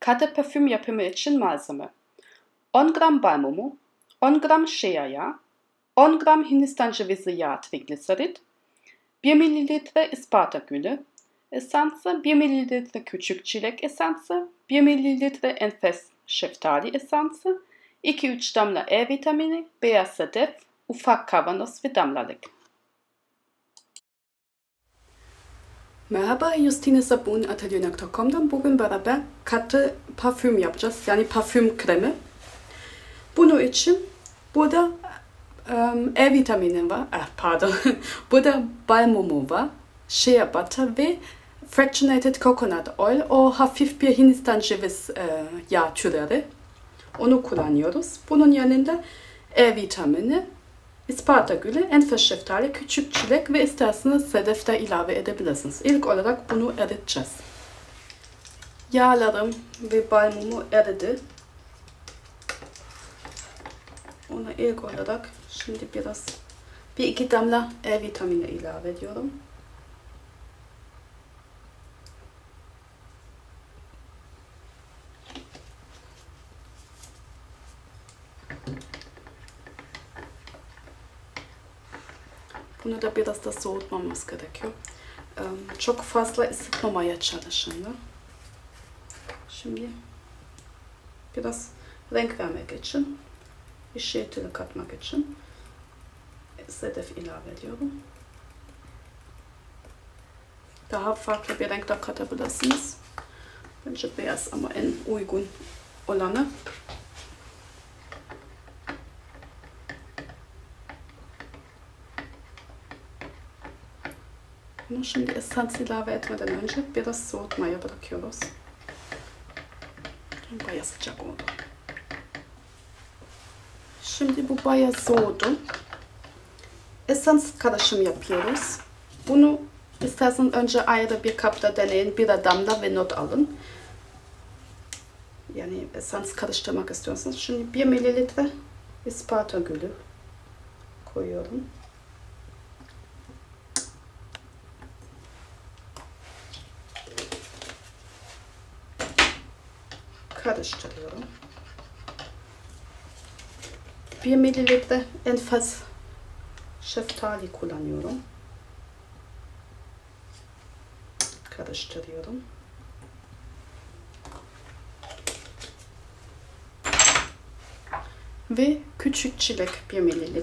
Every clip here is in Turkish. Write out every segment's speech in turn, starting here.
Katı parfüm yapımı için malzeme: 10 gram bal mumu, 10 gram shea yağı, 10 gram Hindistan cevizi yağı trigliserit, 1 ml isparta gülü esansı, 1 ml küçük çilek esansı, 1 ml enfes şeftali esansı, 2-3 damla E vitamini, beyaz sedef, ufak kavanoz ve damlalık. Merhaba, justinesabunatelier.com'dan bugün beraber katı parfüm yapacağız. Yani parfüm kremi. Bunun için burada E vitamini var. Burada bal mumu var. Shea butter ve fractionated coconut oil. O hafif bir Hindistan ceviz yağ türleri. Onu kullanıyoruz. Bunun yanında E vitamini, isparta gülü, enfes şeftali, küçük çilek ve isterseniz sedef de ilave edebilirsiniz. İlk olarak bunu eriteceğiz. Yağlarım ve bal mumu eridi. Ona ilk olarak şimdi bir iki damla E vitamini ilave ediyorum. Bunu da biraz da soğutmamız gerekiyor. Çok fazla ısıtmamaya çalışın. Şimdi biraz renk vermek için, yeşillik katmak için sedef ilave ediyorum. Daha farklı bir renk de katabilirsiniz. Bence beyaz ama en uygun olanı. Bunu şimdi esans ilave etmeden önce biraz soğutmaya bırakıyoruz. Bayağı sıcak oldu. Şimdi bu bayağı soğudu. Esans karışım yapıyoruz. Bunu isterseniz önce ayrı bir kapta deneyin. Bir damla ve not alın. Yani esans karıştırmak istiyorsanız. Şimdi 1 ml isparta gülü koyuyorum. Karıştırıyorum. 1 ml enfes şeftali kullanıyorum. Karıştırıyorum. Ve küçük çilek 1 ml.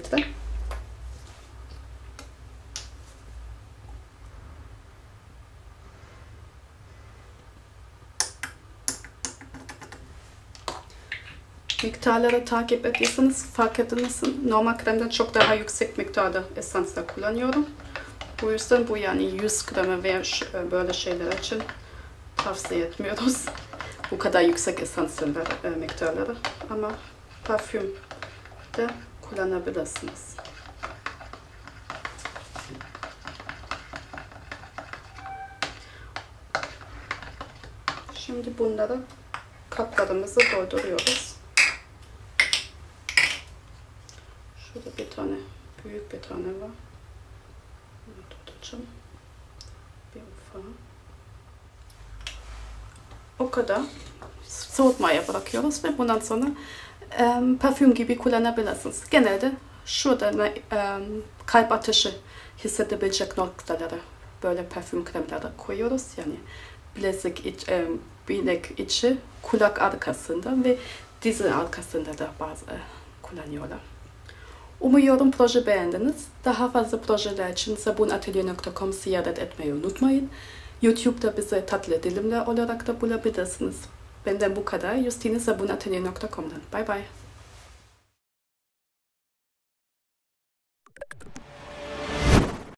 Miktarları takip ediyorsanız fark edilmesin. Normal kremden çok daha yüksek miktarda esansla kullanıyorum. Bu yüzden bu yani 100 gram ve böyle şeyler için tavsiye etmiyoruz. Bu kadar yüksek esansın miktarları. Ama parfüm de kullanabilirsiniz. Şimdi bunları kaplarımızı dolduruyoruz. Şurada bir tane, büyük bir tane var. Bunu tutacağım. Bir ufağı. O kadar soğutmaya bırakıyoruz ve bundan sonra parfüm gibi kullanabilirsiniz. Genelde şurada kalp ateşi hissedebilecek noktalara böyle parfüm kremleri koyuyoruz. Yani bilek içi, kulak arkasında ve dizin arkasında da bazı kullanıyorlar. Umuyorum proje beğendiniz. Daha fazla projeler için sabunatelier.com ziyaret etmeyi unutmayın. YouTube'da bizi tatlı dilimler olarak da bulabilirsiniz. Benden bu kadar. Justinesabunatelier.com'dan. Bye bye.